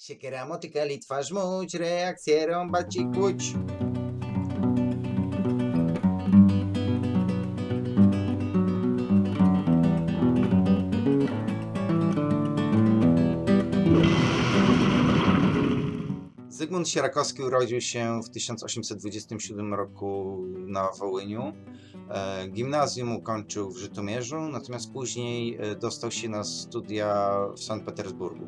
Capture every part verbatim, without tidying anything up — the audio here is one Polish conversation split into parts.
Siekiera, motyka, litwa, żmudź, reakcje, rąbać i kłuć. Zygmunt Sierakowski urodził się w tysiąc osiemset dwudziestym siódmym roku na Wołyniu. Gimnazjum ukończył w Żytomierzu, natomiast później dostał się na studia w Sankt Petersburgu.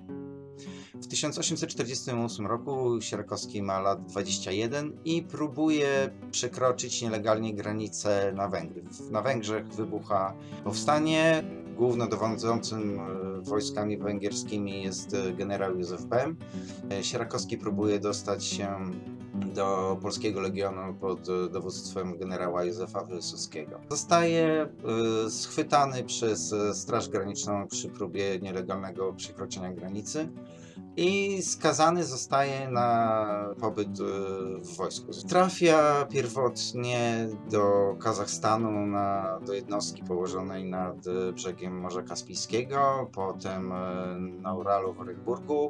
W tysiąc osiemset czterdziestym ósmym roku Sierakowski ma lat dwadzieścia jeden i próbuje przekroczyć nielegalnie granicę na Węgry. Na Węgrzech wybucha powstanie. Głównodowodzącym wojskami węgierskimi jest generał Józef Bem. Sierakowski próbuje dostać się do polskiego legionu pod dowództwem generała Józefa Wysockiego. Zostaje schwytany przez Straż Graniczną przy próbie nielegalnego przekroczenia granicy i skazany zostaje na pobyt w wojsku. Trafia pierwotnie do Kazachstanu, na, do jednostki położonej nad brzegiem Morza Kaspijskiego, potem na Uralu w Orenburgu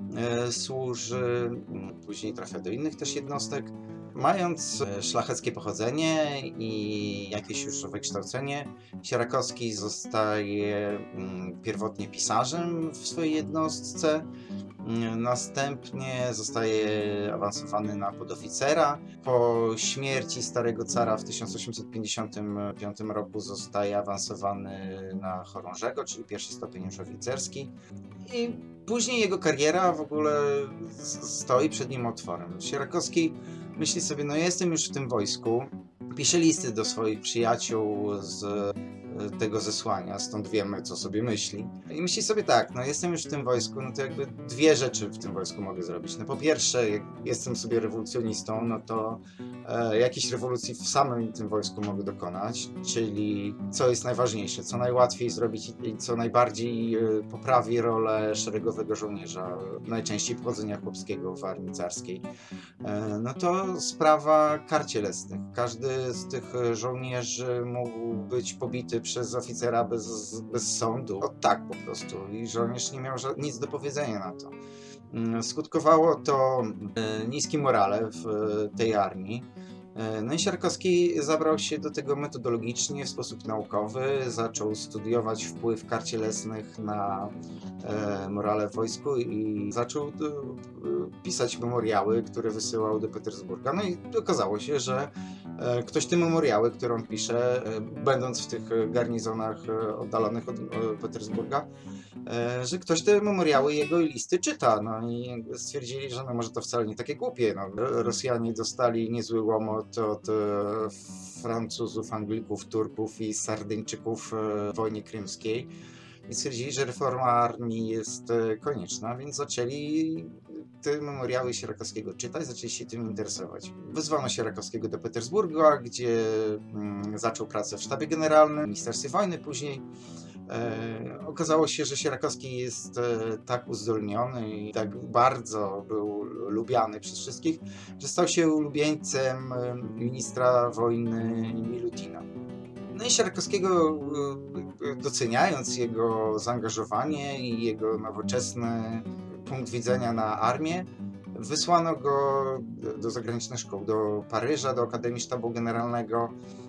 służy, później trafia do innych też jednostek. Mając szlacheckie pochodzenie i jakieś już wykształcenie, Sierakowski zostaje pierwotnie pisarzem w swojej jednostce. Następnie zostaje awansowany na podoficera. Po śmierci starego cara w tysiąc osiemset pięćdziesiątym piątym roku zostaje awansowany na chorążego, czyli pierwszy stopień już oficerski. I później jego kariera w ogóle stoi przed nim otworem. Sierakowski myśli sobie, no jestem już w tym wojsku, pisze listy do swoich przyjaciół z tego zesłania, stąd wiemy, co sobie myśli. I myśli sobie tak, no jestem już w tym wojsku, no to jakby dwie rzeczy w tym wojsku mogę zrobić. No po pierwsze, jak jestem sobie rewolucjonistą, no to e, jakiejś rewolucji w samym tym wojsku mogę dokonać, czyli co jest najważniejsze, co najłatwiej zrobić i co najbardziej e, poprawi rolę szeregowego żołnierza, najczęściej pochodzenia chłopskiego w armii carskiej. E, no to sprawa kar cielesnych. Każdy z tych żołnierzy mógł być pobity przez oficera bez, bez sądu. O tak po prostu. I żołnierz nie miał nic do powiedzenia na to. Skutkowało to niskim morale w tej armii. No i Sierakowski zabrał się do tego metodologicznie, w sposób naukowy. Zaczął studiować wpływ kar cielesnych na morale w wojsku i zaczął pisać memoriały, które wysyłał do Petersburga. No i okazało się, że ktoś te memoriały, które on pisze, będąc w tych garnizonach oddalonych od Petersburga, że ktoś te memoriały, jego i listy czyta. No i stwierdzili, że no może to wcale nie takie głupie. No, Rosjanie dostali niezły łomot od Francuzów, Anglików, Turków i Sardyńczyków w wojnie krymskiej. I stwierdzili, że reforma armii jest konieczna, więc zaczęli te memoriały Sierakowskiego czytać, zaczęli się tym interesować. Wezwano Sierakowskiego do Petersburga, gdzie zaczął pracę w sztabie generalnym, w Ministerstwie Wojny później. E, okazało się, że Sierakowski jest e, tak uzdolniony i tak bardzo był lubiany przez wszystkich, że stał się ulubieńcem e, ministra wojny Milutina. No i Sierakowskiego, e, doceniając jego zaangażowanie i jego nowoczesny punkt widzenia na armię, wysłano go do zagranicznych szkół, do Paryża, do Akademii Sztabu Generalnego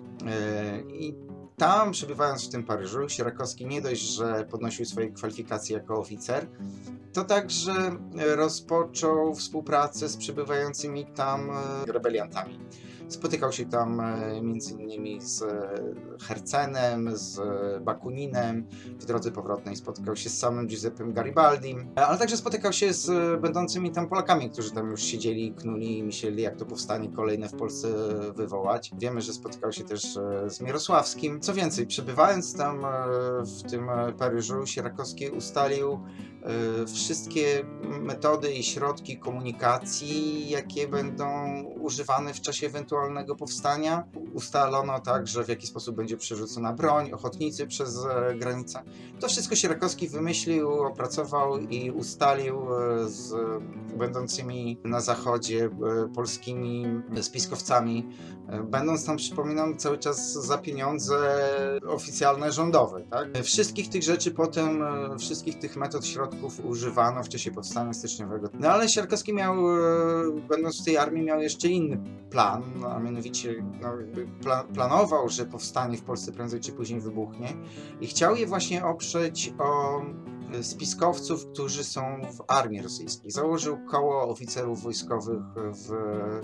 e, i tam, przebywając w tym Paryżu, Sierakowski nie dość, że podnosił swoje kwalifikacje jako oficer, to także rozpoczął współpracę z przebywającymi tam rebeliantami. Spotykał się tam między innymi z Hercenem, z Bakuninem, w drodze powrotnej spotykał się z samym Giuseppem Garibaldim, ale także spotykał się z będącymi tam Polakami, którzy tam już siedzieli, knuli i myśleli, jak to powstanie kolejne w Polsce wywołać. Wiemy, że spotykał się też z Mierosławskim. Co więcej, przebywając tam w tym Paryżu, Sierakowski ustalił wszystkie metody i środki komunikacji, jakie będą używane w czasie ewentualnej ewentualnego powstania. Ustalono także, w jaki sposób będzie przerzucona broń, ochotnicy przez granicę. To wszystko Sierakowski wymyślił, opracował i ustalił z będącymi na zachodzie polskimi spiskowcami, będąc tam, przypominam, cały czas za pieniądze oficjalne, rządowe. Tak? Wszystkich tych rzeczy potem, wszystkich tych metod, środków używano w czasie powstania styczniowego. No ale Sierakowski miał, będąc w tej armii, miał jeszcze inny plan, a mianowicie no, pla planował, że powstanie w Polsce prędzej czy później wybuchnie i chciał je właśnie oprzeć o spiskowców, którzy są w armii rosyjskiej. Założył koło oficerów wojskowych w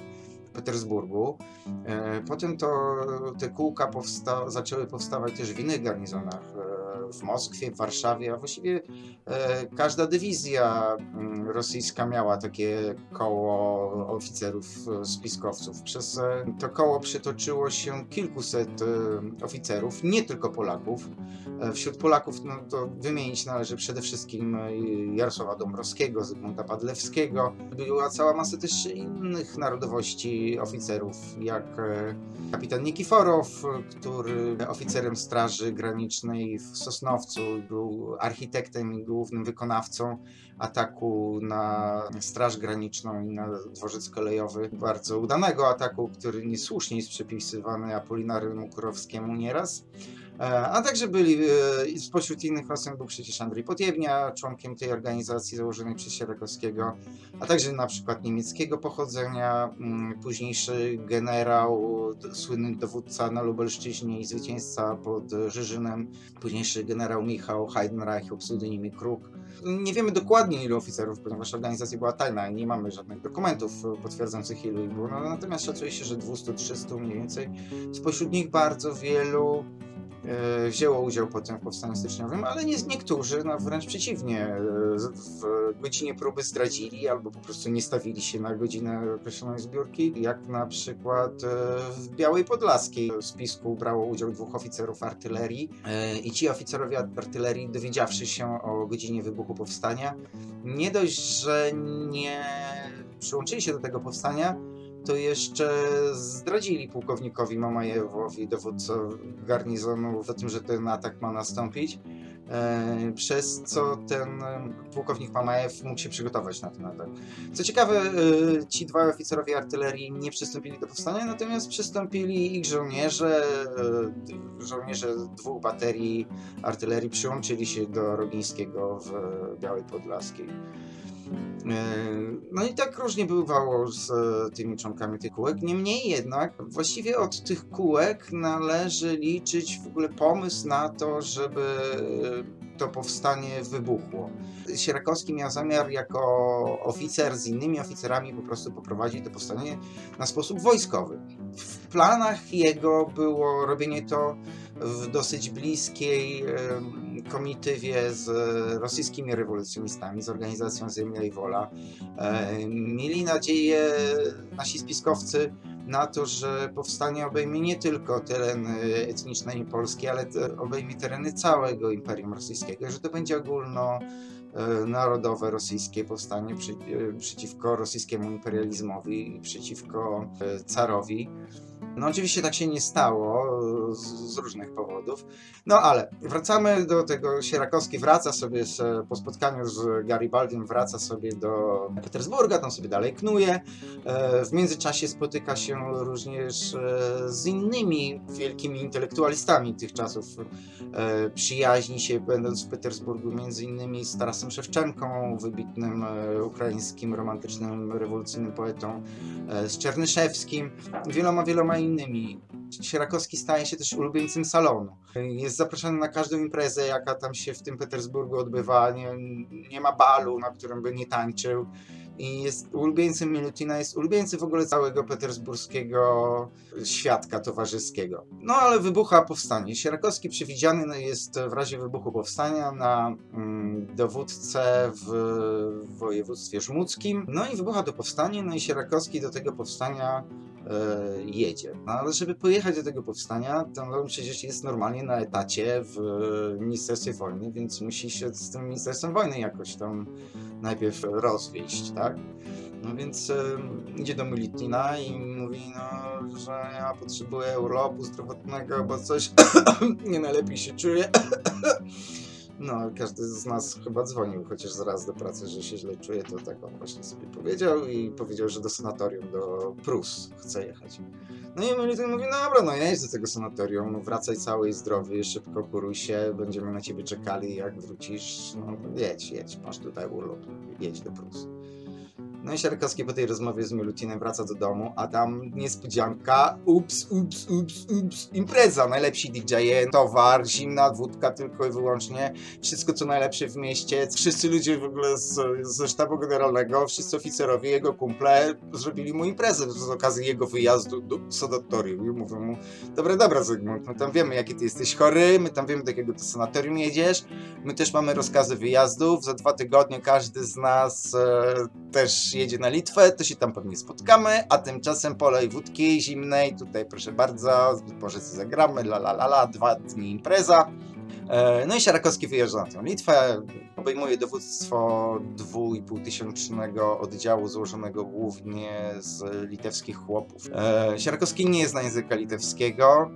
Petersburgu. Potem to te kółka powsta zaczęły powstawać też w innych garnizonach, w Moskwie, w Warszawie, a właściwie każda dywizja rosyjska miała takie koło oficerów spiskowców. Przez to koło przytoczyło się kilkuset oficerów, nie tylko Polaków. Wśród Polaków no, to wymienić należy przede wszystkim Jarosława Dąbrowskiego, Zygmunta Padlewskiego. Była cała masa też innych narodowości oficerów, jak kapitan Nikiforow, który oficerem Straży Granicznej w Sosnowcu był architektem i głównym wykonawcą ataku na Straż Graniczną i na dworzec kolejowy. Bardzo udanego ataku, który niesłusznie jest przypisywany Apolinaremu Kurowskiemu nieraz. A także byli, spośród innych Rosjan był przecież Andrzej Potiewnia, członkiem tej organizacji założonej przez Sierakowskiego, a także na przykład niemieckiego pochodzenia, późniejszy generał, słynny dowódca na Lubelszczyźnie i zwycięzca pod Żyżynem, późniejszy generał Michał Heidenreich o pseudonimie Kruk. Nie wiemy dokładnie, ilu oficerów, ponieważ organizacja była tajna i nie mamy żadnych dokumentów potwierdzających, ilu ich było, no, natomiast szacuje się, że dwieście trzysta mniej więcej. Spośród nich bardzo wielu wzięło udział potem w powstaniu styczniowym, ale nie, niektórzy, no wręcz przeciwnie, w godzinie próby zdradzili albo po prostu nie stawili się na godzinę określonej zbiórki, jak na przykład w Białej Podlaskiej. W spisku brało udział dwóch oficerów artylerii i ci oficerowie artylerii, dowiedziawszy się o godzinie wybuchu powstania, nie dość, że nie przyłączyli się do tego powstania, to jeszcze zdradzili pułkownikowi Mamajewowi, dowódcy garnizonu, o tym, że ten atak ma nastąpić, e, przez co ten pułkownik Mamajew mógł się przygotować na ten atak. Co ciekawe, e, ci dwaj oficerowie artylerii nie przystąpili do powstania, natomiast przystąpili ich żołnierze, e, żołnierze dwóch baterii artylerii przyłączyli się do Rogińskiego w Białej Podlaskiej. No i tak różnie bywało z tymi członkami tych kółek. Niemniej jednak właściwie od tych kółek należy liczyć w ogóle pomysł na to, żeby to powstanie wybuchło. Sierakowski miał zamiar jako oficer z innymi oficerami po prostu poprowadzić to powstanie na sposób wojskowy. W planach jego było robienie to w dosyć bliskiej komitywie z rosyjskimi rewolucjonistami, z organizacją Ziemia i Wola. Mieli nadzieję nasi spiskowcy na to, że powstanie obejmie nie tylko tereny etniczne i polskie, ale obejmie tereny całego Imperium Rosyjskiego, że to będzie ogólnonarodowe rosyjskie powstanie przy, przeciwko rosyjskiemu imperializmowi i przeciwko carowi. No oczywiście tak się nie stało z, z różnych powodów, no ale wracamy do tego, Sierakowski wraca sobie z, po spotkaniu z Garibaldiem, wraca sobie do Petersburga, tam sobie dalej knuje, w międzyczasie spotyka się również z innymi wielkimi intelektualistami tych czasów, przyjaźni się będąc w Petersburgu między innymi z Tarasem Szewczenką, wybitnym ukraińskim, romantycznym, rewolucyjnym poetą, z Czernyszewskim, wieloma, wieloma innymi. Sierakowski staje się też ulubieńcem salonu. Jest zapraszany na każdą imprezę, jaka tam się w tym Petersburgu odbywa. Nie, nie ma balu, na którym by nie tańczył. I jest ulubieńcem Milutina, jest ulubieńcem w ogóle całego petersburskiego świadka towarzyskiego. No ale wybucha powstanie. Sierakowski przewidziany jest w razie wybuchu powstania na mm, dowódcę w, w województwie żmudzkim. No i wybucha to powstanie, no i Sierakowski do tego powstania e, jedzie. No ale żeby pojechać do tego powstania, to no, przecież jest normalnie na etacie w Ministerstwie Wojny, więc musi się z tym Ministerstwem Wojny jakoś tam najpierw rozwieść, tak? No więc e, idzie do Milutina i mówi, no, że ja potrzebuję urlopu zdrowotnego, bo coś nie najlepiej się czuję. No, każdy z nas chyba dzwonił chociaż zaraz do pracy, że się źle czuje, to tak on właśnie sobie powiedział i powiedział, że do sanatorium, do Prus chce jechać. No i Milutin mówi, no dobra, no jedź do tego sanatorium, no wracaj cały i zdrowy, szybko kuruj się, będziemy na ciebie czekali, jak wrócisz, no jedź, jedź, masz tutaj urlop, jedź do Prus. No i Siarkowski po tej rozmowie z Milutinem wraca do domu, a tam niespodzianka, ups, ups, ups, ups, impreza, najlepsi D J, towar, zimna wódka tylko i wyłącznie, wszystko co najlepsze w mieście, wszyscy ludzie w ogóle z, ze sztabu generalnego, wszyscy oficerowie, jego kumple zrobili mu imprezę z okazji jego wyjazdu do sanatorium i mówią mu, dobra, dobra Zygmunt, my tam wiemy jaki ty jesteś chory, my tam wiemy do jakiego ty sanatorium jedziesz, my też mamy rozkazy wyjazdów, za dwa tygodnie każdy z nas e, też jedzie na Litwę, to się tam pewnie spotkamy, a tymczasem polej wódki zimnej, tutaj proszę bardzo, może sobie zagramy, la la la la, dwa dni impreza. E, no i Siarkowski wyjeżdża na tę Litwę, obejmuje dowództwo dwu i pół tysięcznego oddziału złożonego głównie z litewskich chłopów. E, Siarkowski nie zna języka litewskiego,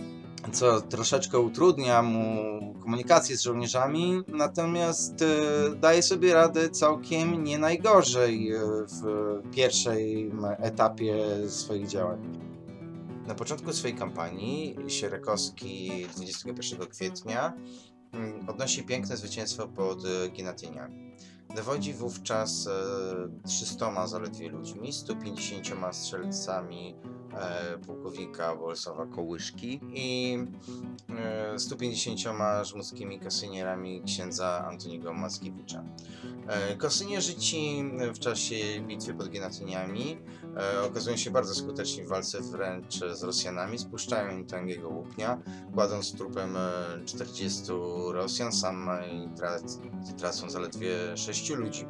co troszeczkę utrudnia mu komunikację z żołnierzami, natomiast e, daje sobie radę całkiem nie najgorzej e, w pierwszym etapie swoich działań. Na początku swojej kampanii Siarkowski dwudziestego pierwszego kwietnia mm, odnosi piękne zwycięstwo pod Gnatyniami. Dowodzi wówczas e, trzystoma zaledwie ludźmi, stu pięćdziesięcioma strzelcami e, pułkownika Bolesława Kołyszki i e, stu pięćdziesięcioma żmudzkimi kasynierami księdza Antoniego Mackiewicza. E, kasynierzy ci w czasie bitwy pod Gnatyniami e, okazują się bardzo skuteczni w walce wręcz z Rosjanami, spuszczają im tęgiego łupnia, kładąc trupem czterdziestu Rosjan, sam tracą zaledwie sześciu ludzi.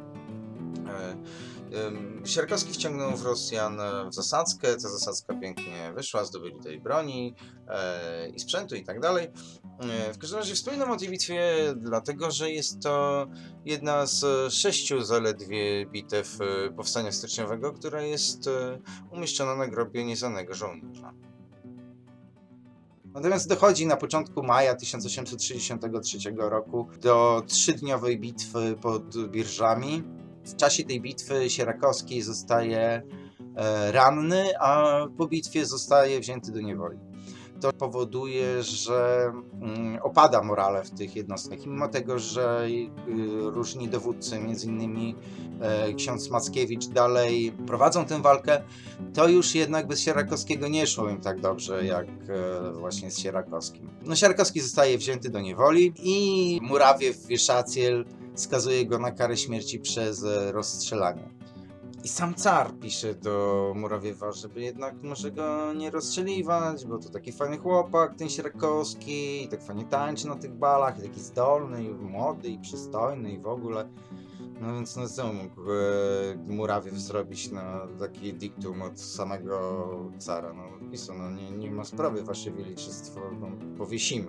Siarkowski wciągnął w Rosjan w zasadzkę, ta zasadzka pięknie wyszła, zdobyli tej broni i sprzętu i tak dalej. W każdym razie wspominam o tej bitwie dlatego, że jest to jedna z sześciu zaledwie bitew powstania styczniowego, która jest umieszczona na grobie nieznanego żołnierza. Natomiast dochodzi na początku maja tysiąc osiemset sześćdziesiątego trzeciego roku do trzydniowej bitwy pod Birżami. W czasie tej bitwy Siarkowski zostaje e, ranny, a po bitwie zostaje wzięty do niewoli. To powoduje, że mm, opada morale w tych jednostkach. Mimo tego, że y, różni dowódcy, między innymi e, ksiądz Mackiewicz, dalej prowadzą tę walkę, to już jednak bez Siarkowskiego nie szło im tak dobrze, jak e, właśnie z Siarkowskim. No, Siarkowski zostaje wzięty do niewoli i Murawiew Wieszaciel skazuje go na karę śmierci przez e, rozstrzelanie. I sam car pisze do Murawiewa, żeby jednak może go nie rozstrzeliwać, bo to taki fajny chłopak, ten Siarkowski, i tak fajnie tańczy na tych balach, i taki zdolny, i młody, i przystojny, i w ogóle. No więc no co mógł e, Murawiew zrobić na taki diktum od samego cara? No pisał, no nie, nie ma sprawy, wasze wielичество, no, powiesimy.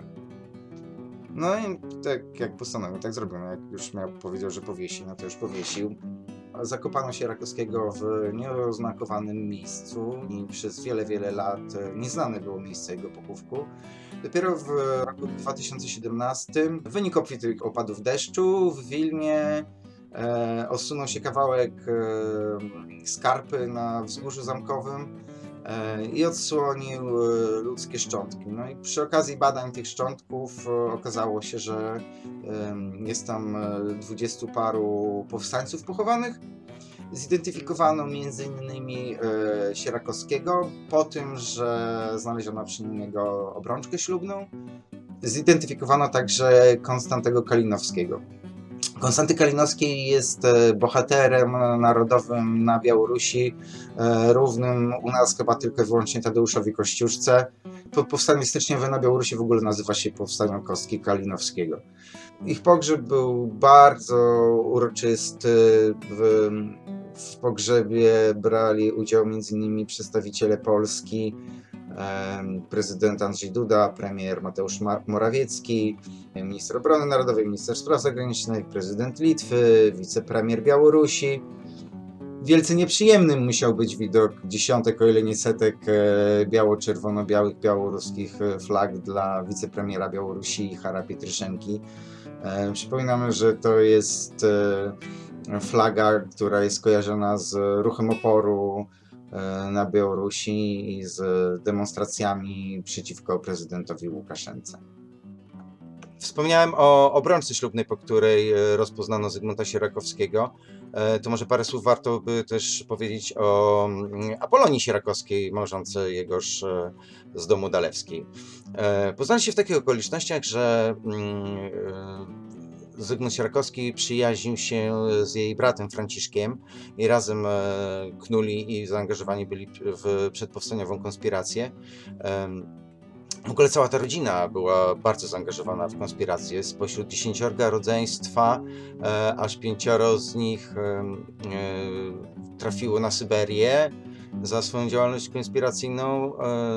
No i tak jak postanowił, tak zrobił. No, jak już miał, powiedział, że powiesi, no to już powiesił. Zakopano Siarkowskiego w nieoznakowanym miejscu i przez wiele, wiele lat nieznane było miejsce jego pochówku. Dopiero w roku dwa tysiące siedemnastym w wyniku obfitych opadów deszczu w Wilnie e, osunął się kawałek e, skarpy na wzgórzu zamkowym e, i odsłonił e, ludzkie szczątki. No i przy okazji badań tych szczątków e, okazało się, że e, jest tam dwudziestu paru powstańców pochowanych. Zidentyfikowano między innymi e, Siarkowskiego po tym, że znaleziono przy nim jego obrączkę ślubną. Zidentyfikowano także Konstantego Kalinowskiego. Konstanty Kalinowski jest e, bohaterem narodowym na Białorusi, e, równym u nas chyba tylko i wyłącznie Tadeuszowi Kościuszce. Powstanie styczniowe na Białorusi w ogóle nazywa się Powstaniem Kostki Kalinowskiego. Ich pogrzeb był bardzo uroczysty. W, w pogrzebie brali udział między innymi przedstawiciele Polski, prezydent Andrzej Duda, premier Mateusz Morawiecki, minister obrony narodowej, minister spraw zagranicznych, prezydent Litwy, wicepremier Białorusi. wielce nieprzyjemnym musiał być widok dziesiątek, o ile nie setek biało-czerwono-białych białoruskich flag dla wicepremiera Białorusi Ichara Pietryszenki. Przypominamy, że to jest flaga, która jest kojarzona z ruchem oporu na Białorusi i z demonstracjami przeciwko prezydentowi Łukaszence. Wspomniałem o obrączce ślubnej, po której rozpoznano Zygmunta Sierakowskiego. To może parę słów warto by też powiedzieć o Apolonii Sierakowskiej, małżonce jegoż z domu Dalewskiej. Poznali się w takich okolicznościach, że Zygmunt Sierakowski przyjaźnił się z jej bratem Franciszkiem i razem knuli i zaangażowani byli w przedpowstaniową konspirację. W ogóle cała ta rodzina była bardzo zaangażowana w konspirację. Spośród dziesięciorga rodzeństwa aż pięcioro z nich trafiło na Syberię za swoją działalność konspiracyjną.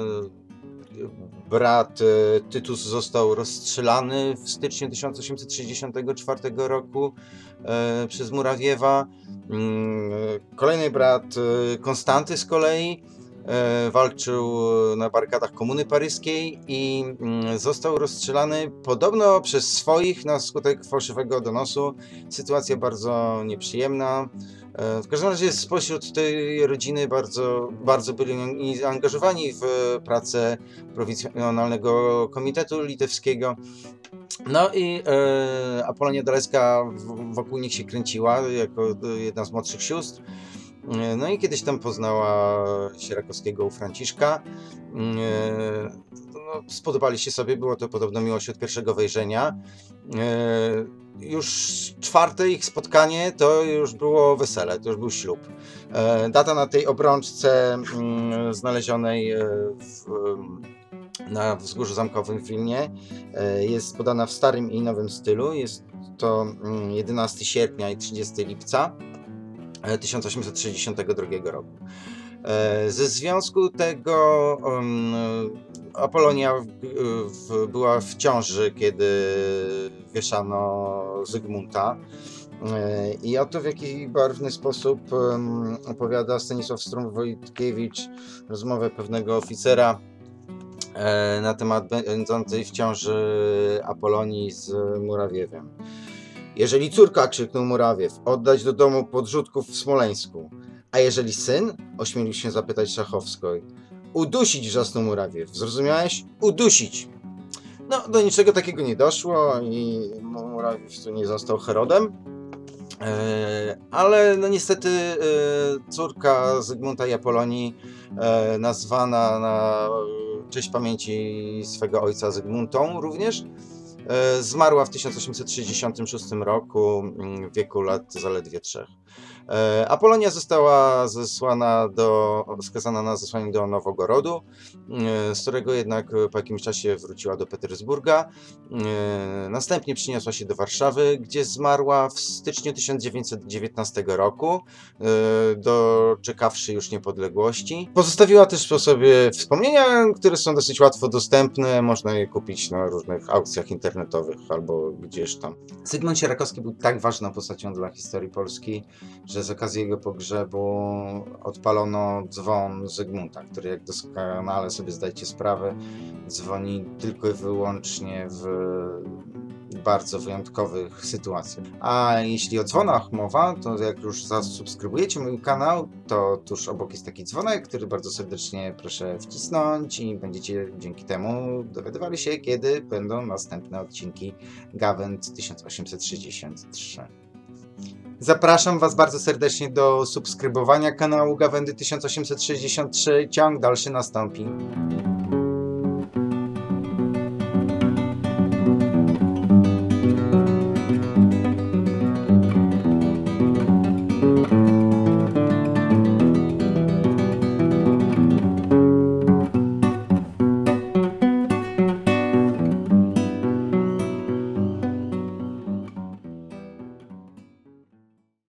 Brat Tytus został rozstrzelany w styczniu tysiąc osiemset sześćdziesiątego czwartego roku przez Murawiewa. Kolejny brat Konstanty z kolei walczył na barykadach Komuny Paryskiej i został rozstrzelany podobno przez swoich na skutek fałszywego donosu. Sytuacja bardzo nieprzyjemna. W każdym razie spośród tej rodziny bardzo, bardzo byli zaangażowani w pracę Prowincjonalnego Komitetu Litewskiego. No i e, Apolonia Dalewska wokół nich się kręciła jako jedna z młodszych sióstr. No i kiedyś tam poznała Sierakowskiego u Franciszka. No, spodobali się sobie, było to podobno miłość od pierwszego wejrzenia. Już czwarte ich spotkanie to już było wesele, to już był ślub. Data na tej obrączce znalezionej w, na Wzgórzu Zamkowym w Wilnie jest podana w starym i nowym stylu. Jest to jedenastego sierpnia i trzydziestego lipca tysiąc osiemset sześćdziesiątego drugiego roku. Ze związku tego um, Apolonia w, w, była w ciąży, kiedy wieszano Zygmunta. I oto w jaki barwny sposób um, opowiada Stanisław Strum-Wojtkiewicz rozmowę pewnego oficera e, na temat będącej w ciąży Apolonii z Murawiewem. Jeżeli córka, krzyknął Murawiew, oddać do domu podrzutków w Smoleńsku. A jeżeli syn? Ośmielił się zapytać Szachowskoj. Udusić, wrzasnął Murawiew. Zrozumiałeś? Udusić. No, do niczego takiego nie doszło i Murawiew tu nie został Herodem. E, ale no niestety e, córka Zygmunta i Apolonii, e, nazwana na cześć pamięci swego ojca Zygmuntą również, zmarła w tysiąc osiemset sześćdziesiątym szóstym roku w wieku lat zaledwie trzech. Apolonia została zesłana do, skazana na zesłanie do Nowogorodu, z którego jednak po jakimś czasie wróciła do Petersburga. Następnie przyniosła się do Warszawy, gdzie zmarła w styczniu tysiąc dziewięćset dziewiętnastego roku, doczekawszy już niepodległości. Pozostawiła też po sobie wspomnienia, które są dosyć łatwo dostępne, można je kupić na różnych aukcjach internetowych albo gdzieś tam. Zygmunt Sierakowski był tak ważną postacią dla historii Polski, że z okazji jego pogrzebu odpalono dzwon Zygmunta, który, jak doskonale sobie zdajecie sprawę, dzwoni tylko i wyłącznie w bardzo wyjątkowych sytuacjach. A jeśli o dzwonach mowa, to jak już zasubskrybujecie mój kanał, to tuż obok jest taki dzwonek, który bardzo serdecznie proszę wcisnąć i będziecie dzięki temu dowiadywali się, kiedy będą następne odcinki Gawęd tysiąc osiemset sześćdziesiąt trzy. Zapraszam Was bardzo serdecznie do subskrybowania kanału Gawędy tysiąc osiemset sześćdziesiąt trzy. Ciąg dalszy nastąpi.